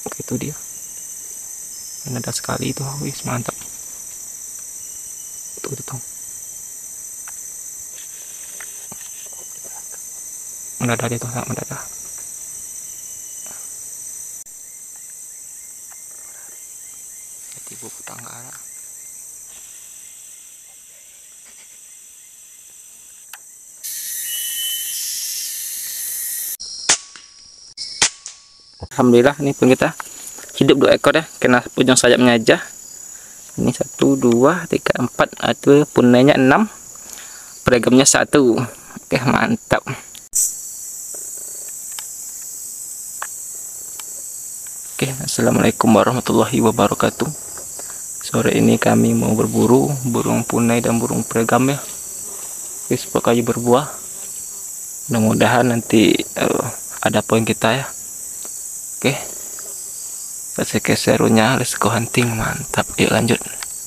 Oke, itu dia. Dan ada sekali itu, wih mantap. Tuh. Mendadak itu sangat mendadak. Ibu Putanggara. Alhamdulillah, ini pun kita hidup 2 ekor ya, kena ujung sayapnya aja. Ini 1, 2, 3, 4, itu punainya 6, peragamnya 1. Oke, mantap. Oke, assalamualaikum warahmatullahi wabarakatuh. Sore ini kami mau berburu burung punai dan burung peregam ya. Oke, supaya kayu berbuah. Mudah-mudahan nanti ada poin kita ya. Oke, kasih serunya, let's go hunting, mantap. Yuk lanjut.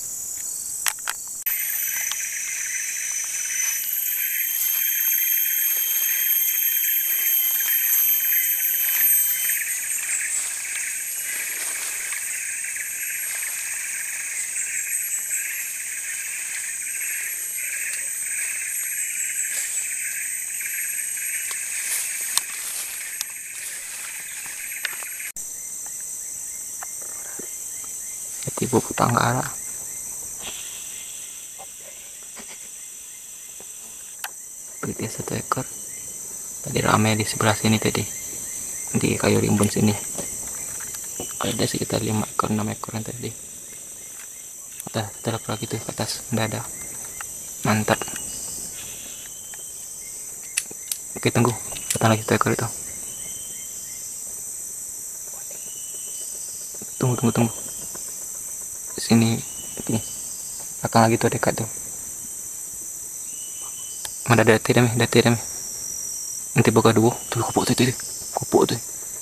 Ibu Putanggara. Dia 1 ekor. Tadi ramai di sebelah sini tadi, di kayu rimbun sini. Ada sekitar 5 ekor 6 ekor yang tadi. Udah terlepas lagi tuh ke atas, udah ada. Mantap. Oke, tunggu, datang lagi 1 ekor itu. Tunggu sini, ini akan lagi tuh dekat tuh. Mana dati dami. Nanti buka dua tuh, kupuk tuh.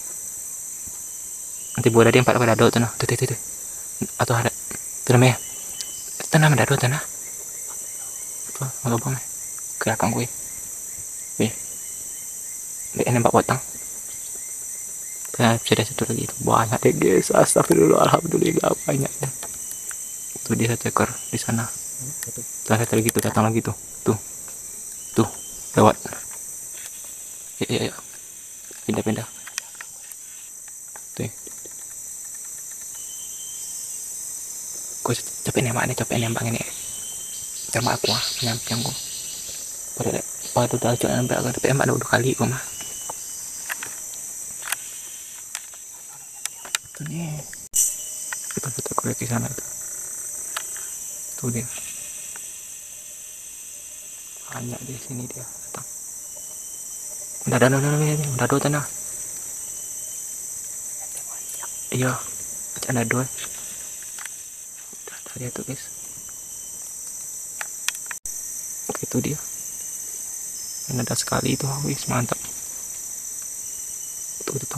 Nanti buat ada 4 pada dua tuh, tuh. Atau ada tuh namanya tanah ada dua tanah tuh, mau lubang ke belakang gue. Dia nembak potong. Nah, bisa ada 1 lagi itu, banyak deh guys. Astagfirullah, alhamdulillah banyak deh. Tuh dia 1 ekor di sana. Tuh 1 lagi tuh, datang lagi tuh. Tuh lewat. Ya. Pindah. Tuh. Gue capek nembak ini. Tembak aku nyamping gue. Pada udah coba nembak aku, tapi nembak 2 kali gue mah. Tuh nih. Kita 1 ekor di sana tuh. Tuh dia. Banyak di sini dia datang. Udah ada tanah. Iya, ada 2. Udah dia tuh guys. Oke, itu dia. Dan ada sekali itu, wih mantap. Tuh.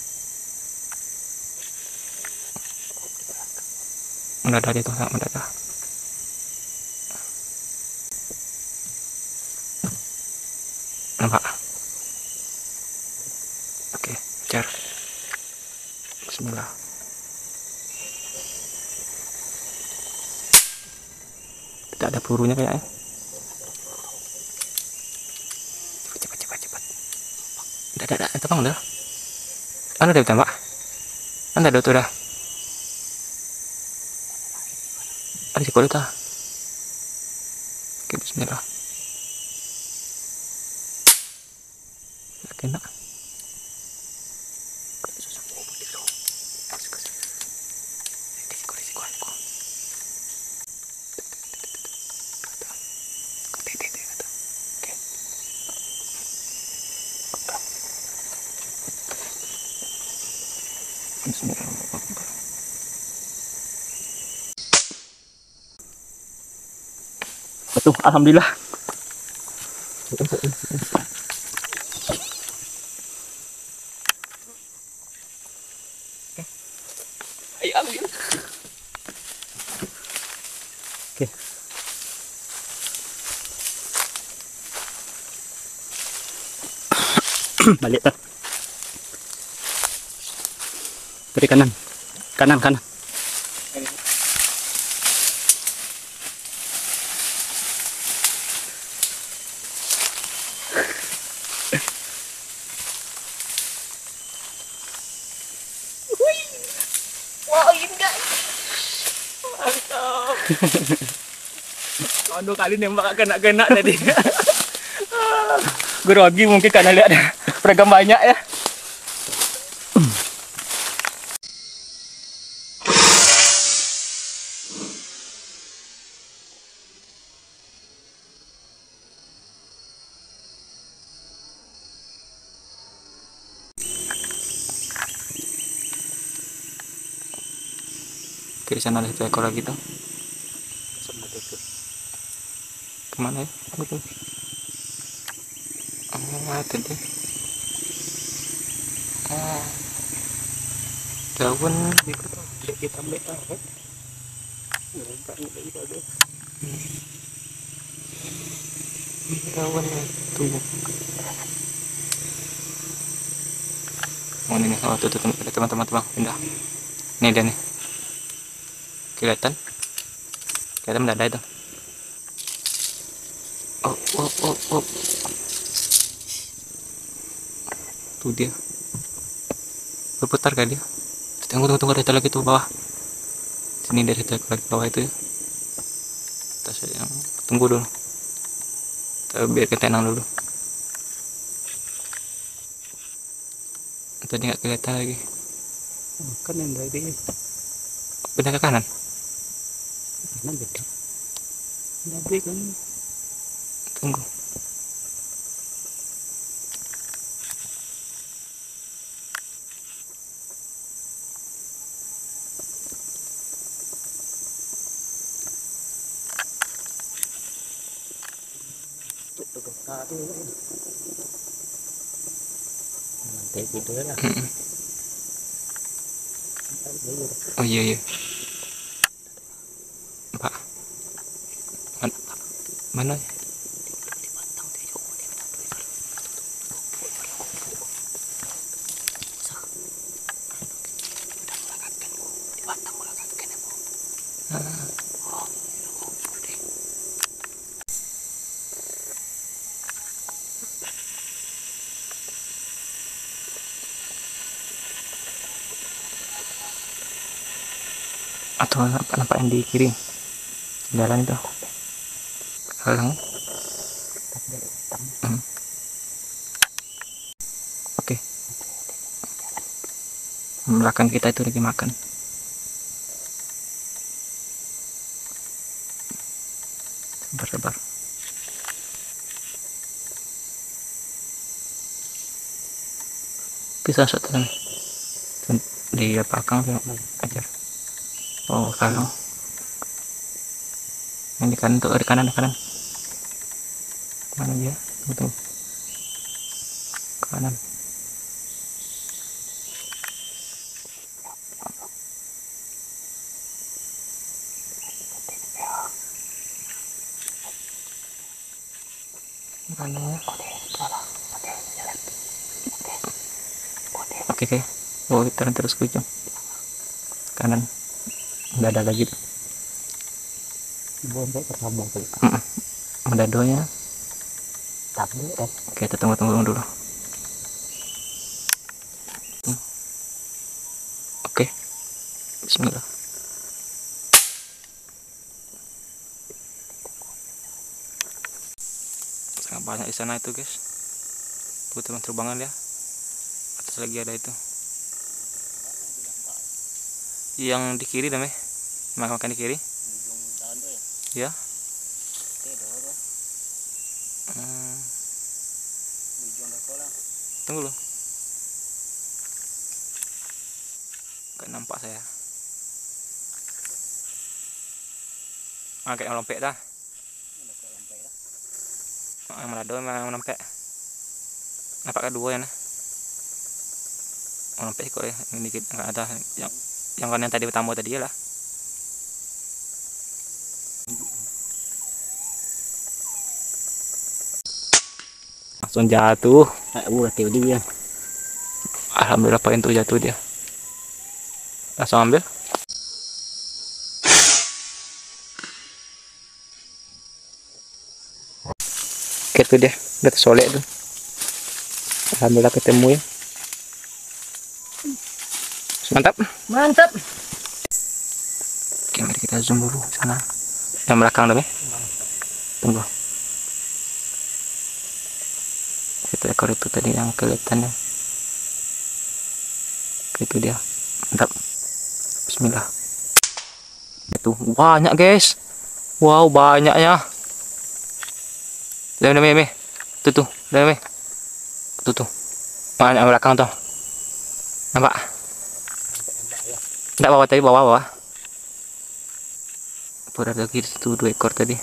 Mendadak itu sangat mendadak. Nampak? Oke, jar. Bismillah. Tidak ada pelurunya kayaknya. Cepat. Udah. Tebang udah. Anda udah tembak? Anda ada tuh dah. Ada di kulit dah. Oke, bismillah. Kena. Bismillahirrahmanirrahim. Betul, alhamdulillah. Ayo ambil. Oke. Balik tuh. Dari kanan. Kanan, kanan. Wow, ini guys. Mantap. Dua kali nembak kena tadi. Grogi mungkin karena lihat peregang banyak ya. Oke, sana ada 1 ekor lagi tuh. Kemana ya? Betul. Oh, tadi. Oh, daun kita ambil tahu. Daun itu. Oh ini nih, oh tuh teman-teman pindah. Nih dia nih. Kelihatan mendadak itu. Oh. Tuh dia. Berputar kan dia. Tunggu, ada satu lagi tuh bawah. Sini dari satu lagi bawah itu ya. Tas yang tunggu dulu. Kita biar tenang dulu. Tadi nggak kelihatan lagi. Kan yang dari Pindah ke kanan. kanan beda. Dari kan. Tunggu. Lantai gitu lah. Oh iya. Pak. Mana? Atau nampak yang di kiri jalan itu halang. Oke. Belakang kita itu lagi makan. Sabar. Bisa satu nih di belakang tuh aja. Oh halang. Yang di kanan tuh, di kanan. Mana dia? Tunggu. Kanan. Mana ya? Oke. Oh, terus ke ujung kanan. Nggak ada lagi tuh. Boleh tersambung kali. Mendadonya. Tapi Oke, kita tunggu dulu. Oke. Bismillah. Sangat banyak di sana itu, guys. Tuh terbangan ya. Atas lagi ada itu. Yang di kiri namanya. Makan di kiri. Ya. Tunggu loh. Gak nampak saya. Kayak lompek dah. Yang melado memang lompek. Nampak kedua ya nah. Lompek kok ya. Ini dikit nggak ada yang kan yang tadi pertama tadi ya lah. Langsung jatuh. dia. Alhamdulillah poin tuh jatuh dia. Langsung ambil. Oke, itu dia. Udah tersolek tuh. Alhamdulillah ketemu ya. Mantap. Mantap. Oke, mari kita zoom dulu sana. Yang belakang dong ya. Tunggu. Itu ekor itu tadi yang kelihatannya. Oke, itu dia. Mantap. Bismillah. Itu banyak guys. Wow, banyaknya. Demi. Tuh. Demi. Tuh. Banyak belakang tuh. Nampak? Enggak bawah tadi, bawah. Pura lagi itu 2 ekor tadi.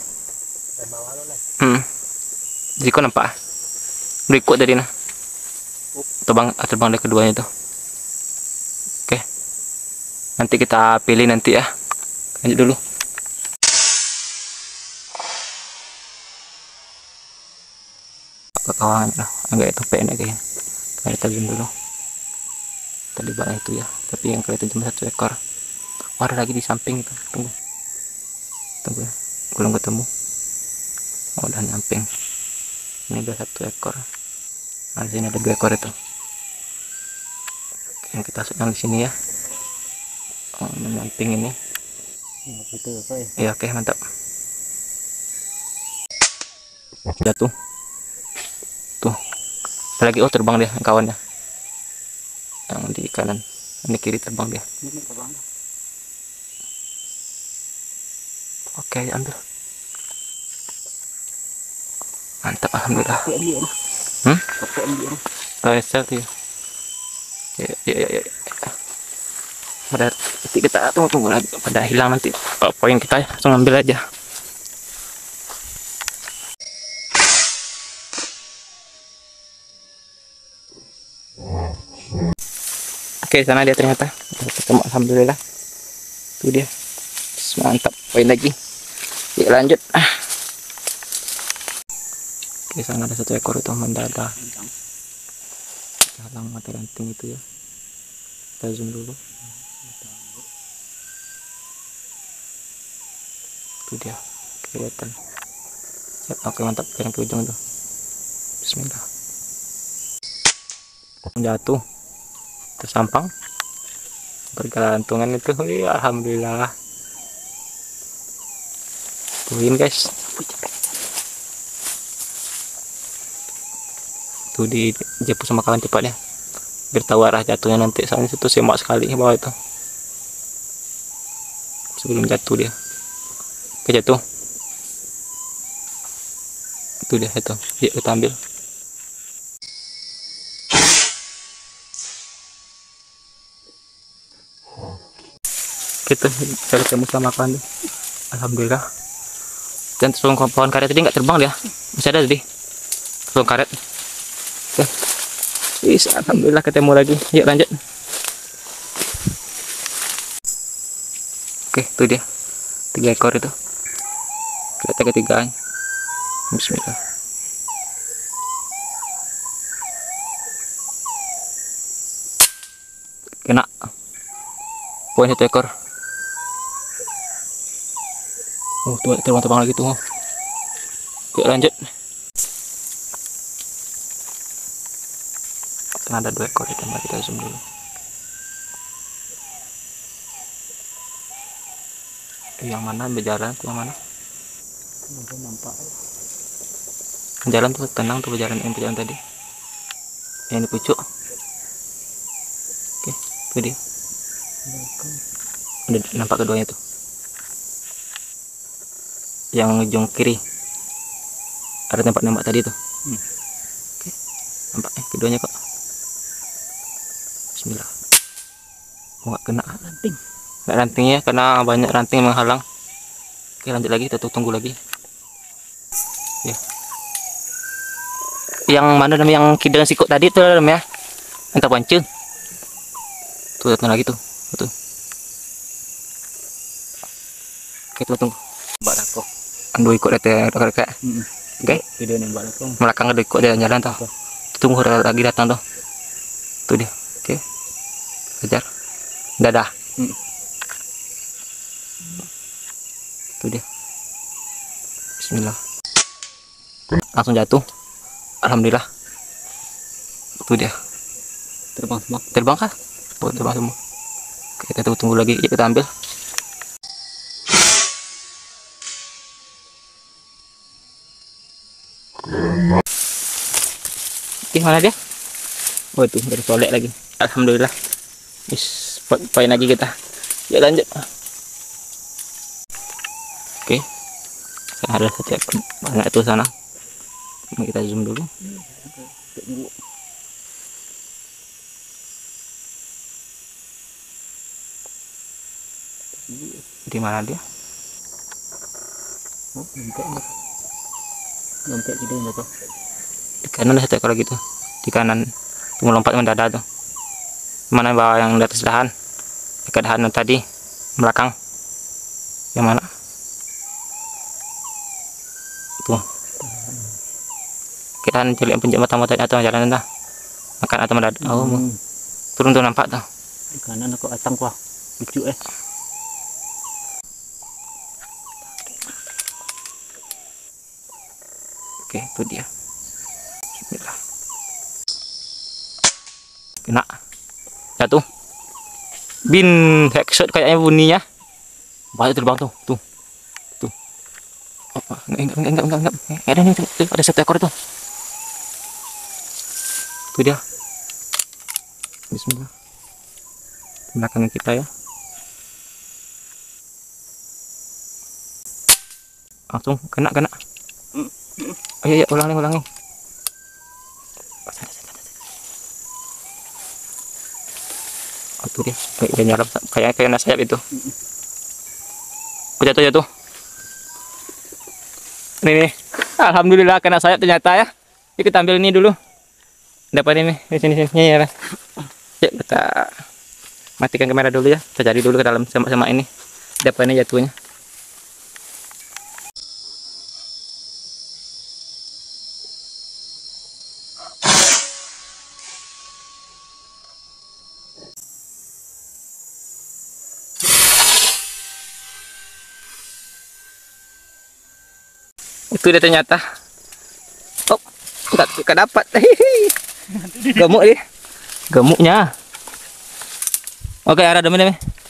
Jadi kok nampak? Berikut tadi nah. Terbang dari keduanya itu. Oke. Nanti kita pilih nanti ya. Lanjut dulu. Kawan agak topeng kayaknya. Kita zoom dulu. Tadi banyak itu ya, tapi yang kelihatan cuma 1 ekor. Oh, ada lagi di samping itu. Tunggu ya, belum ketemu. Oh, udah nyamping. Ini udah 1 ekor. Nah, di sini ada 2 ekor itu. Oke, yang kita masukkan di sini ya. Oh, nyamping ini. Ya, oke, mantap. Jatuh. Tuh. Ada lagi, oh terbang dia kawannya. Yang di kanan, ini kiri terbang dia. Oke, ambil. Mantap, alhamdulillah. Reset ya. Ya. Nanti kita tunggu lagi pada hilang nanti. Poin kita langsung ambil aja. Oke, sana dia ternyata ketemu, alhamdulillah. Itu dia. Mantap, poin lagi. Yuk lanjut. Oke, sana ada 1 ekor itu mendadak. Halang mata ranting itu ya. Kita zoom dulu. Itu dia, kelihatan. Oke, mantap, yang ke ujung itu. Bismillah. Jatuh, tersampang, bergelantungan itu. Ya, alhamdulillah. Tuhin guys, tuh di jeput sama kawan cepatnya biar tahu arah jatuhnya nanti, soalnya itu semak sekali ke bawah itu sebelum jatuh dia. Oke, jatuh. Itu dia itu. Yuk kita ambil. Kita ketemu sama kawan tuh. Alhamdulillah. Dan sebelum pohon karet tadi nggak terbang dia, masih ada tadi sebelum karet. Oke. Bisa, alhamdulillah ketemu lagi. Yuk lanjut. Oke, itu dia 3 ekor itu. Kita ketigaan. Bismillah. Kena. Poin 1 ekor. Oh, tuh terbang lagi tuh. Yuk lanjut. Kan ada 2 ekor itu, mari kita zoom dulu. Yang mana berjalan tuh, yang mana? Nampak. Jalan tuh tenang tuh, berjalan yang berjalan tadi. Yang di pucuk. Oke, itu dia. Udah nampak keduanya tuh. Yang ujung kiri ada tempat nembak tadi tuh. Oke, nampak keduanya kok. Bismillah. Oh, nggak kena ranting. Nggak rantingnya karena banyak ranting menghalang. Oke, lanjut lagi, kita tunggu lagi ya. Yang mana namanya, yang kidang sikut tadi tuh namanya, yang terpancing tuh, datang lagi tuh. Oke, tunggu. Mbak Rakok. Ando ikut data kakak. Oke. Video nih Mbak Rakok. Belakang ada ikut dia jalan tuh. Tunggu lagi datang tuh. Tuh dia. Oke. Kejar. Dadah. Itu dia. Bismillah. Langsung jatuh. Alhamdulillah. Itu dia. Terbang semua. Terbang kah? Oh, terbang semua. Oke, kita tunggu lagi. Yuk kita ambil. Oke, mana dia? Oh, itu dari solek lagi. Alhamdulillah. Poin lagi kita. Ya lanjut. Oke. Ada satu ekor banyak itu sana. Mari kita zoom dulu. Di mana dia? Oh, nyampe gitu enggak? Di kanan ada satu ekor lagi tuh. Di kanan. Tunggu lompat mendadak tuh. Mana bawah yang di atas dahan? Dekat dahan tadi. Belakang. Yang mana? Tuh. Kita cilik penjat mata-mata atau jalan entah. Makan atau mendadak. Oh, turun tuh nampak tuh. Di kanan aku atang wah. Lucu Oke, itu dia. Bismillah. Kena. Jatuh. Bin headshot kayaknya bunyinya. Banyak terbang tuh. Tuh. Tuh. Oh, enggak. Ada nih, tuh. Ada satu ekor itu. Itu dia. Bismillah. Belakang kita ya. Langsung kena. Oh iya, ulangi. Oh, tuh dia. Kayak nyarap, kayak kena sayap itu. Oh, jatuh. Nih. Alhamdulillah kena sayap ternyata ya. Yuk kita ambil ini dulu. Dapat ini di sini ya. Yuk kita matikan kamera dulu ya. Kita cari dulu ke dalam semak-semak ini. Dapat ini jatuhnya. Itu dia ternyata. Oh, enggak dapat. Gemuk dia. Gemuknya. Oke, ada demi.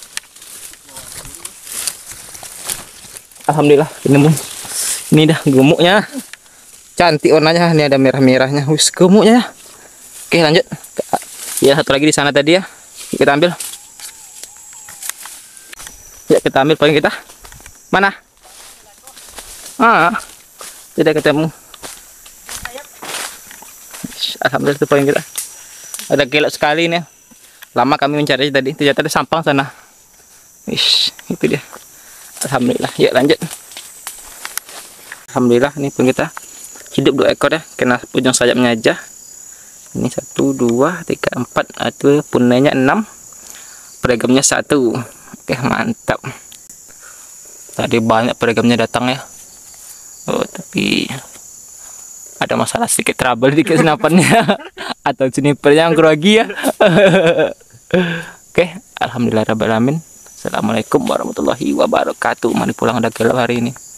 Alhamdulillah, ini dah gemuknya. Cantik warnanya, ini ada merah-merahnya. Wis, gemuknya. Oke, lanjut. Ya, satu lagi di sana tadi ya. Kita ambil. Ya, kita ambil poin kita. Mana? Tidak ketemu. Alhamdulillah itu poin kita. Ada gelap sekali nih. Lama kami mencari tadi. Ternyata ada sampang sana. Itu dia. Alhamdulillah. Yuk lanjut. Alhamdulillah ini pun kita hidup 2 ekor ya. Kena ujung sayapnya aja. Ini 1, 2, 3, 4. Itu punainya 6. Peragamnya 1. Oke, mantap. Tadi banyak peragamnya datang ya. Oh, tapi ada masalah sedikit, trouble dikit senapannya atau junipernya yang grogi ya. Oke, alhamdulillah rabbil alamin. Assalamualaikum warahmatullahi wabarakatuh. Mari pulang, udah gelap hari ini.